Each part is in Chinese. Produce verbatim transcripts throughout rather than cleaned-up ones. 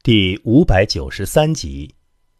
第五百九十三集。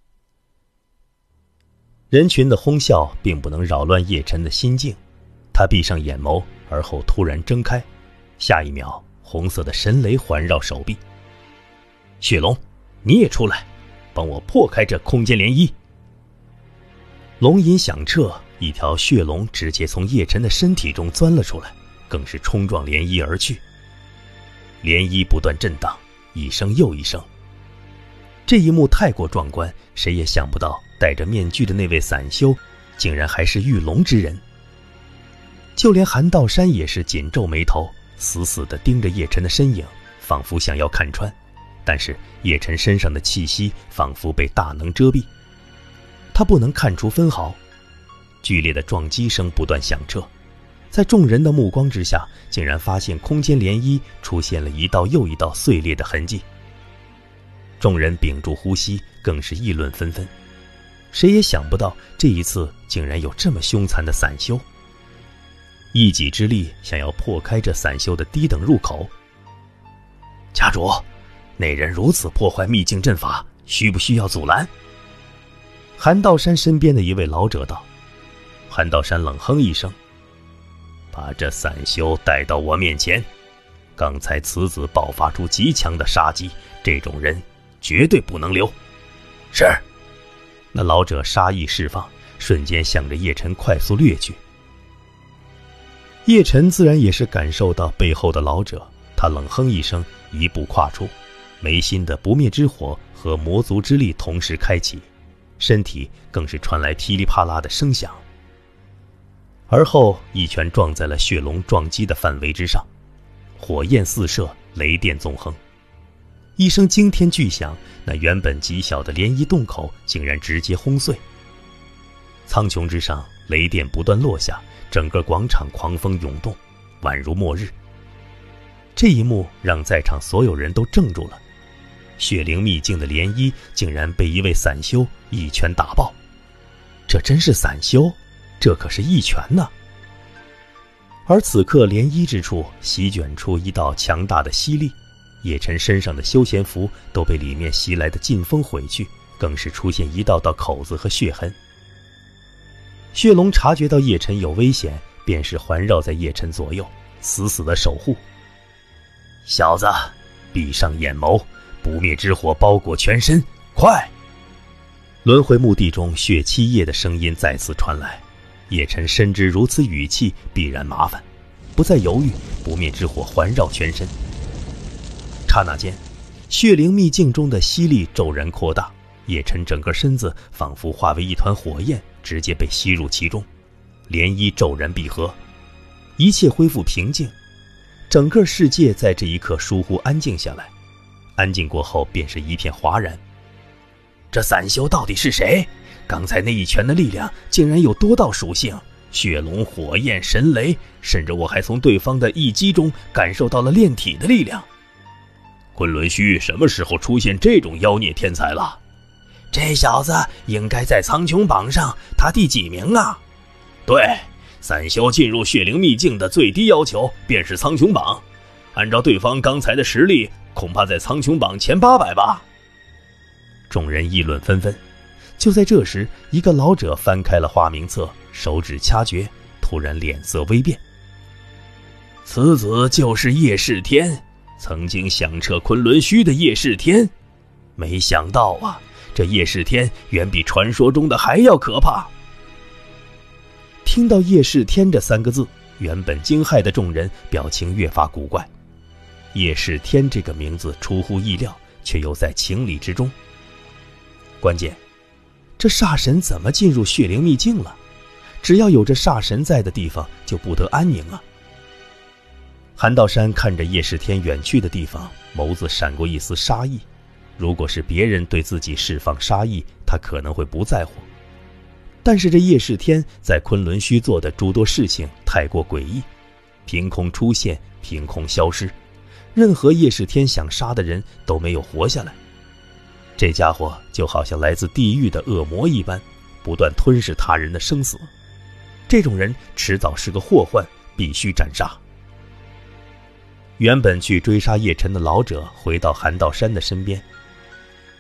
人群的哄笑并不能扰乱叶晨的心境，他闭上眼眸，而后突然睁开，下一秒红色的神雷环绕手臂。血龙，你也出来，帮我破开这空间涟漪。龙吟响彻，一条血龙直接从叶晨的身体中钻了出来，更是冲撞涟漪而去。涟漪不断震荡，一声又一声。这一幕太过壮观，谁也想不到戴着面具的那位散修竟然还是御龙之人。就连韩道山也是紧皱眉头，死死地盯着叶晨的身影，仿佛想要看穿。但是叶晨身上的气息仿佛被大能遮蔽，他不能看出分毫。剧烈的撞击声不断响彻，在众人的目光之下，竟然发现空间涟漪出现了一道又一道碎裂的痕迹。众人屏住呼吸，更是议论纷纷。谁也想不到这一次竟然有这么凶残的散修，一己之力想要破开这散修的低等入口。家主，那人如此破坏秘境阵法，需不需要阻拦？韩道山身边的一位老者道。韩道山冷哼一声，把这散修带到我面前。刚才此子爆发出极强的杀机，这种人绝对不能留。是。那老者杀意释放，瞬间向着叶晨快速掠去。叶晨自然也是感受到背后的老者，他冷哼一声，一步跨出，眉心的不灭之火和魔族之力同时开启，身体更是传来噼里啪啦的声响。而后一拳撞在了血龙撞击的范围之上，火焰四射，雷电纵横。一声惊天巨响，那原本极小的涟漪洞口竟然直接轰碎。苍穹之上，雷电不断落下，整个广场狂风涌动，宛如末日。这一幕让在场所有人都怔住了，血灵秘境的涟漪竟然被一位散修一拳打爆。这真是散修？这可是一拳呢！而此刻涟漪之处席卷出一道强大的吸力，叶晨身上的休闲服都被里面袭来的劲风毁去，更是出现一道道口子和血痕。血龙察觉到叶晨有危险，便是环绕在叶晨左右，死死地守护。小子，闭上眼眸，不灭之火包裹全身，快！轮回墓地中血七叶的声音再次传来。叶晨深知如此语气必然麻烦，不再犹豫，不灭之火环绕全身。刹那间，血灵秘境中的吸力骤然扩大，叶晨整个身子仿佛化为一团火焰，直接被吸入其中，涟漪骤然闭合，一切恢复平静。整个世界在这一刻疏忽安静下来，安静过后便是一片哗然。这散修到底是谁？刚才那一拳的力量竟然有多道属性，血龙、火焰、神雷，甚至我还从对方的一击中感受到了炼体的力量。昆仑虚什么时候出现这种妖孽天才了？这小子应该在苍穹榜上，他第几名啊？对，散修进入血灵秘境的最低要求便是苍穹榜，按照对方刚才的实力，恐怕在苍穹榜前八百吧。众人议论纷纷。就在这时，一个老者翻开了花名册，手指掐诀，突然脸色微变。此子就是叶世天，曾经响彻昆仑虚的叶世天。没想到啊，这叶世天远比传说中的还要可怕。听到叶世天这三个字，原本惊骇的众人表情越发古怪。叶世天这个名字出乎意料，却又在情理之中。关键这煞神怎么进入血灵秘境了？只要有这煞神在的地方，就不得安宁啊！韩道山看着叶世天远去的地方，眸子闪过一丝杀意。如果是别人对自己释放杀意，他可能会不在乎。但是这叶世天在昆仑虚做的诸多事情太过诡异，凭空出现，凭空消失，任何叶世天想杀的人都没有活下来。这家伙就好像来自地狱的恶魔一般，不断吞噬他人的生死。这种人迟早是个祸患，必须斩杀。原本去追杀叶晨的老者回到韩道山的身边，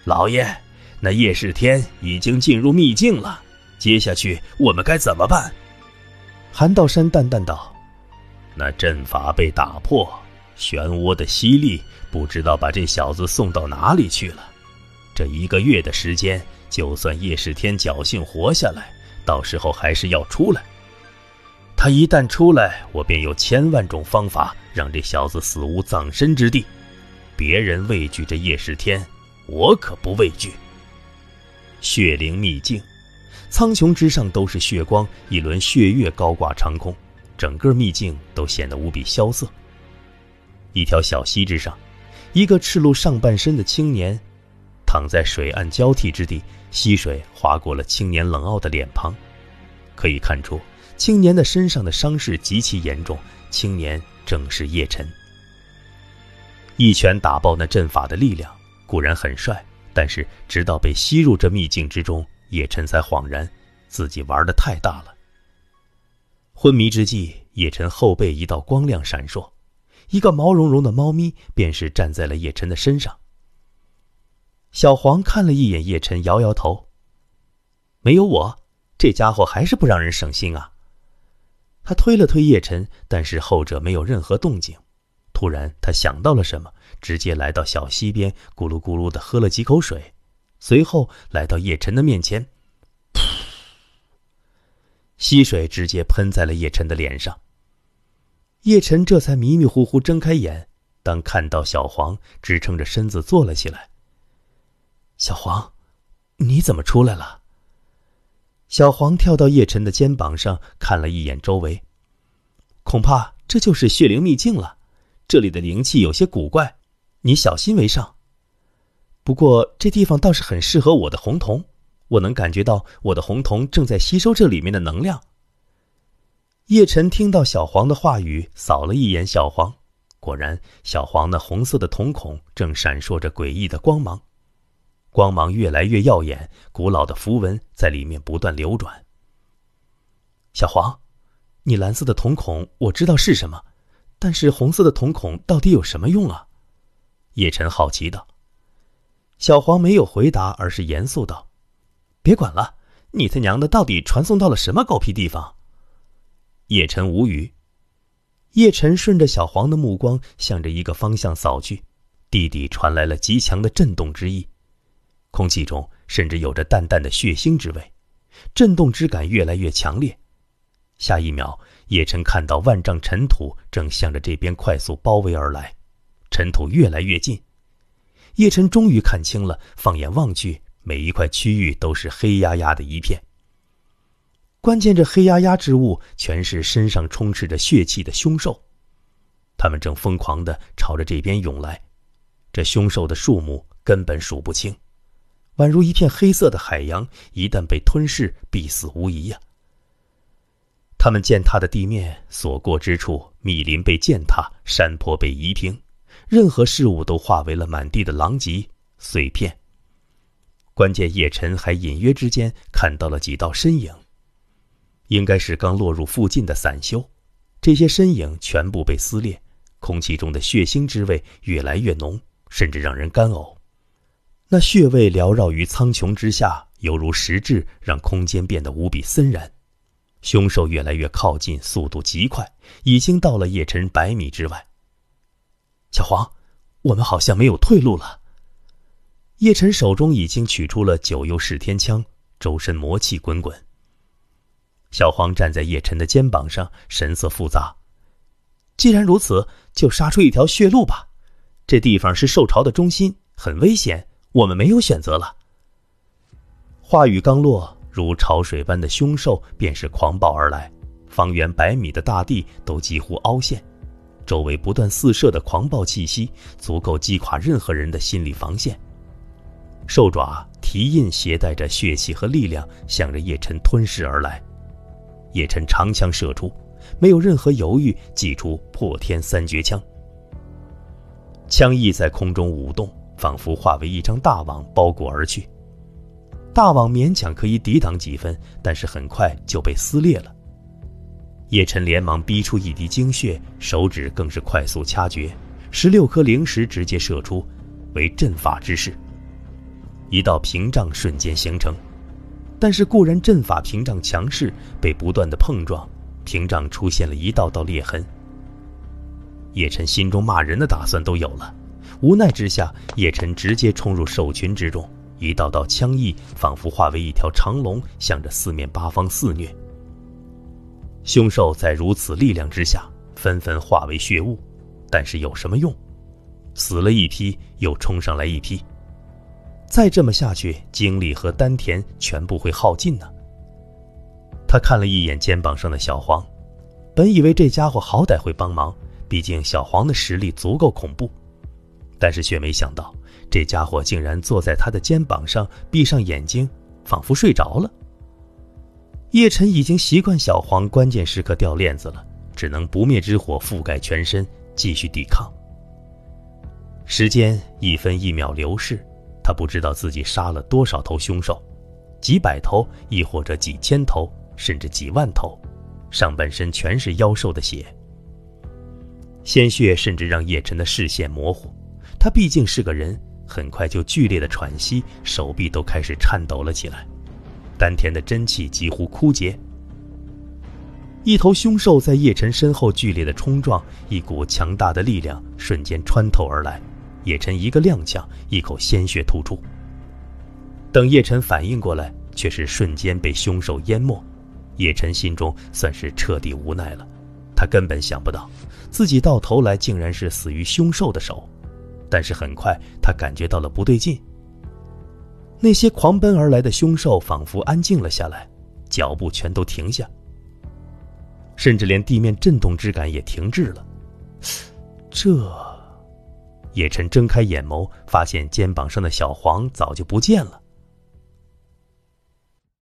老爷，那叶世天已经进入秘境了，接下去我们该怎么办？韩道山淡淡道：那阵法被打破，漩涡的吸力不知道把这小子送到哪里去了。这一个月的时间，就算叶世天侥幸活下来，到时候还是要出来。他一旦出来，我便有千万种方法让这小子死无葬身之地。别人畏惧这叶世天，我可不畏惧。血灵秘境，苍穹之上都是血光，一轮血月高挂长空，整个秘境都显得无比萧瑟。一条小溪之上，一个赤露上半身的青年躺在水岸交替之地，溪水划过了青年冷傲的脸庞，可以看出青年的身上的伤势极其严重，青年正是叶晨。一拳打爆那阵法的力量固然很帅，但是直到被吸入这秘境之中，叶晨才恍然自己玩得太大了。昏迷之际，叶晨后背一道光亮闪烁，一个毛茸茸的猫咪便是站在了叶晨的身上。小黄看了一眼叶晨，摇摇头：没有我，这家伙还是不让人省心啊。他推了推叶晨，但是后者没有任何动静。突然他想到了什么，直接来到小溪边，咕噜咕噜地喝了几口水，随后来到叶晨的面前，溪水直接喷在了叶晨的脸上。叶晨这才迷迷糊糊睁开眼，当看到小黄，支撑着身子坐了起来。小黄，你怎么出来了？小黄跳到叶晨的肩膀上，看了一眼周围，恐怕这就是血灵秘境了，这里的灵气有些古怪，你小心为上。不过这地方倒是很适合我的红瞳，我能感觉到我的红瞳正在吸收这里面的能量。叶晨听到小黄的话语，扫了一眼小黄，果然小黄那红色的瞳孔正闪烁着诡异的光芒，光芒越来越耀眼，古老的符文在里面不断流转。小黄，你蓝色的瞳孔我知道是什么，但是红色的瞳孔到底有什么用啊？叶晨好奇道。小黄没有回答，而是严肃道：别管了，你他娘的到底传送到了什么狗屁地方？叶晨无语。叶晨顺着小黄的目光向着一个方向扫去，地底传来了极强的震动之意，空气中甚至有着淡淡的血腥之味，震动之感越来越强烈。下一秒，叶晨看到万丈尘土正向着这边快速包围而来，尘土越来越近。叶晨终于看清了，放眼望去，每一块区域都是黑压压的一片。关键这黑压压之物全是身上充斥着血气的凶兽，它们正疯狂地朝着这边涌来，这凶兽的数目根本数不清，宛如一片黑色的海洋，一旦被吞噬，必死无疑呀、啊。他们践踏的地面，所过之处，密林被践踏，山坡被夷平，任何事物都化为了满地的狼藉碎片。关键叶晨还隐约之间看到了几道身影，应该是刚落入附近的散修，这些身影全部被撕裂，空气中的血腥之味越来越浓，甚至让人干呕。那血味缭绕于苍穹之下，犹如实质，让空间变得无比森然。凶兽越来越靠近，速度极快，已经到了叶晨百米之外。小黄，我们好像没有退路了。叶晨手中已经取出了九幽噬天枪，周身魔气滚滚。小黄站在叶晨的肩膀上，神色复杂。既然如此，就杀出一条血路吧。这地方是兽巢的中心，很危险，我们没有选择了。话语刚落，如潮水般的凶兽便是狂暴而来，方圆百米的大地都几乎凹陷，周围不断四射的狂暴气息足够击垮任何人的心理防线。兽爪蹄印携带着血气和力量，向着叶晨吞噬而来。叶晨长枪射出，没有任何犹豫，祭出破天三绝枪。枪翼在空中舞动，仿佛化为一张大网包裹而去。大网勉强可以抵挡几分，但是很快就被撕裂了。叶晨连忙逼出一滴精血，手指更是快速掐诀，十六颗灵石直接射出，为阵法之势。 一道屏障瞬间形成。但是固然阵法屏障强势，被不断的碰撞，屏障出现了一道道裂痕。叶晨心中骂人的打算都有了，无奈之下，叶晨直接冲入兽群之中，一道道枪意仿佛化为一条长龙，向着四面八方肆虐。凶兽在如此力量之下，纷纷化为血雾，但是有什么用？死了一批，又冲上来一批。再这么下去，精力和丹田全部会耗尽呢。他看了一眼肩膀上的小黄，本以为这家伙好歹会帮忙，毕竟小黄的实力足够恐怖，但是却没想到这家伙竟然坐在他的肩膀上，闭上眼睛，仿佛睡着了。叶晨已经习惯小黄关键时刻掉链子了，只能不灭之火覆盖全身，继续抵抗。时间一分一秒流逝，他不知道自己杀了多少头凶兽，几百头，亦或者几千头，甚至几万头，上半身全是妖兽的血。鲜血甚至让叶晨的视线模糊，他毕竟是个人，很快就剧烈的喘息，手臂都开始颤抖了起来，丹田的真气几乎枯竭。一头凶兽在叶晨身后剧烈的冲撞，一股强大的力量瞬间穿透而来，叶晨一个踉跄，一口鲜血吐出。等叶晨反应过来，却是瞬间被凶兽淹没。叶晨心中算是彻底无奈了，他根本想不到自己到头来竟然是死于凶兽的手。但是很快他感觉到了不对劲，那些狂奔而来的凶兽仿佛安静了下来，脚步全都停下，甚至连地面震动之感也停滞了。这……叶晨睁开眼眸，发现肩膀上的小黄早就不见了。